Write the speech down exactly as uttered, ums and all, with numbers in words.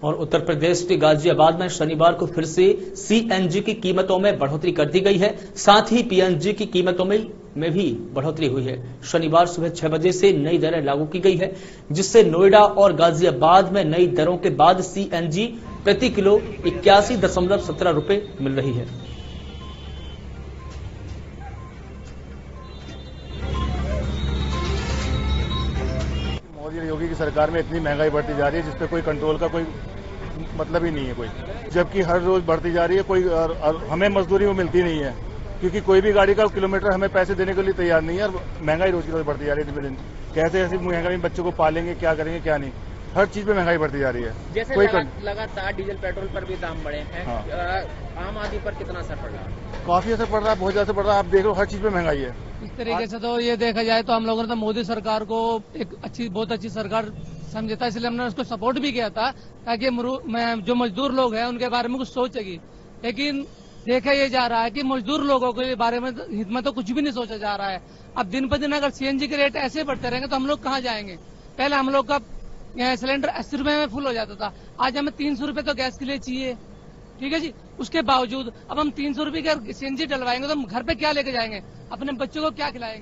और उत्तर प्रदेश के गाजियाबाद में शनिवार को फिर से सीएनजी की कीमतों में बढ़ोतरी कर दी गई है। साथ ही पीएनजी की कीमतों में में भी बढ़ोतरी हुई है। शनिवार सुबह छह बजे से नई दरें लागू की गई है, जिससे नोएडा और गाजियाबाद में नई दरों के बाद सीएनजी प्रति किलो इक्यासी दशमलव सत्रह रुपए मिल रही है। मोदी योगी की सरकार में इतनी महंगाई बढ़ती जा रही है जिसपे कोई कंट्रोल का कोई मतलब ही नहीं है कोई, जबकि हर रोज बढ़ती जा रही है। कोई और, और हमें मजदूरी वो मिलती नहीं है, क्योंकि कोई भी गाड़ी का किलोमीटर हमें पैसे देने के लिए तैयार नहीं है। और महंगाई रोज की रोज बढ़ती जा रही है दिन दिन। कैसे ऐसी महंगाई में बच्चों को पालेंगे, क्या करेंगे क्या नहीं, हर चीज में महंगाई बढ़ती जा रही है। जैसे कोई लगा, लगातार डीजल पेट्रोल पर भी दाम बढ़े हैं। हाँ। आम आदमी पर कितना असर पड़ रहा है? काफी असर पड़ रहा है, बहुत ज्यादा असर पड़ रहा है। आप देख लो हर चीज में महंगाई है। इस तरीके से तो ये देखा जाए तो हम लोगों ने तो मोदी सरकार को एक अच्छी बहुत अच्छी सरकार समझा था, इसलिए हमने उसको सपोर्ट भी किया था, ताकि जो मजदूर लोग हैं उनके बारे में कुछ सोचेगी। लेकिन देखा ये जा रहा है कि मजदूर लोगों के बारे में हित में तो कुछ भी नहीं सोचा जा रहा है। अब दिन पर दिन अगर सीएनजी के रेट ऐसे बढ़ते रहेंगे तो हम लोग कहाँ जाएंगे? पहले हम लोग का सिलेंडर अस्सी रुपए में फुल हो जाता था, आज हमें तीन सौ रुपए तो गैस के लिए चाहिए। ठीक है जी, उसके बावजूद अब हम तीन सौ रुपए का सीएनजी डलवाएंगे तो हम घर पे क्या लेके जाएंगे? अपने बच्चों को क्या खिलाएंगे?